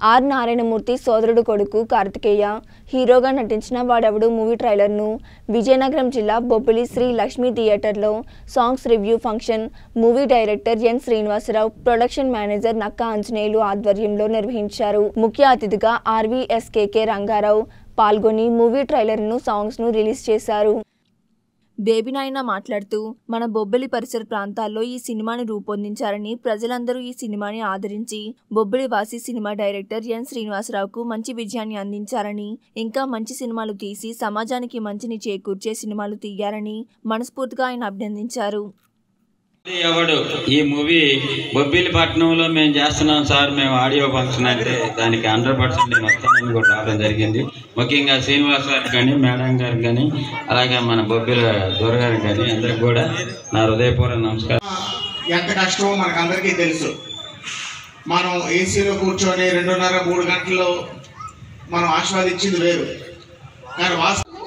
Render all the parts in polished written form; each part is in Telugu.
ఆర్ నారాయణమూర్తి సోదరుడు కొడుకు కార్తికేయ హీరోగా నటించిన వాడెవడు మూవీ ట్రైలర్ను విజయనగరం జిల్లా బొబ్బిలి శ్రీ లక్ష్మీ థియేటర్లో songs review function movie director N Srinivasarao, production manager Nakka Anjaneyulu ఆధ్వర్యంలో నిర్వహించారు. ముఖ్య అతిథిగా ఆర్వీఎస్కేకే రంగారావు పాల్గొని మూవీ ట్రైలర్ను సాంగ్స్ను రిలీజ్ చేశారు. బేబీ నాయన మాట్లాడుతూ, మన బొబ్బిలి పరిసర ప్రాంతాల్లో ఈ సినిమాని రూపొందించారని, ప్రజలందరూ ఈ సినిమాని ఆదరించి బొబ్బిలి వాసి సినిమా డైరెక్టర్ ఎన్ శ్రీనివాసరావుకు మంచి విజయాన్ని అందించారని, ఇంకా మంచి సినిమాలు తీసి సమాజానికి మంచిని చేకూర్చే సినిమాలు తీయాలని మనస్ఫూర్తిగా ఆయన అభినందించారు. ఎవడు ఈ మూవీ బొబ్బిలిపట్నంలో మేము చేస్తున్నాం సార్, మేము ఆడియో ఫంక్షన్ అంటే దానికి 100% మొత్తం కూడా రావడం జరిగింది. ముఖ్యంగా శ్రీనివాస్ గారికి కానీ, మేడం గారికి కానీ, అలాగే మన బొబ్బిలి దొరగారికి కానీ అందరికి కూడా నా హృదయపూర్వక నమస్కారం. ఎంత కష్టమో మనకు అందరికీ తెలుసు. మనం ఏసీలో కూర్చొని 2:30-3 గంటల్లో మనం ఆస్వాదించింది వేరు. కానీ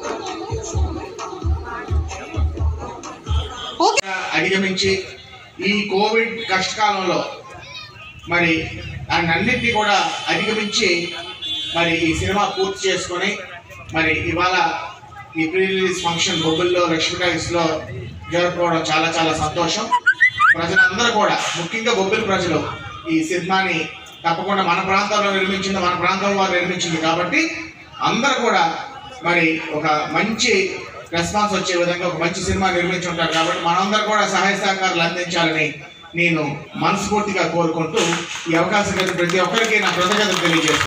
అధిగమించి ఈ కోవిడ్ కష్టకాలంలో మరి అన్నింటినీ కూడా అధిగమించి మరి ఈ సినిమా పూర్తి చేసుకొని మరి ఇవాళ ఈ ప్రీ రిలీజ్ ఫంక్షన్ బొబ్బిలిలో లక్ష్మీ టాకీస్లో జరుపుకోవడం చాలా చాలా సంతోషం. ప్రజలందరూ కూడా, ముఖ్యంగా బొబ్బిలి ప్రజలు ఈ సినిమాని తప్పకుండా మన ప్రాంతంలో నిర్మించింది, మన ప్రాంతం వారు నిర్మించింది కాబట్టి అందరూ కూడా మరి ఒక మంచి రెస్పాన్స్ వచ్చే విధంగా ఒక మంచి సినిమా నిర్మించి ఉంటారు. కాబట్టి మనందరూ కూడా సహాయ సహకారాలు అందించాలని నేను మనస్ఫూర్తిగా కోరుకుంటూ ఈ అవకాశం ప్రతి ఒక్కరికి నా కృతజ్ఞతలు తెలియజేస్తాను.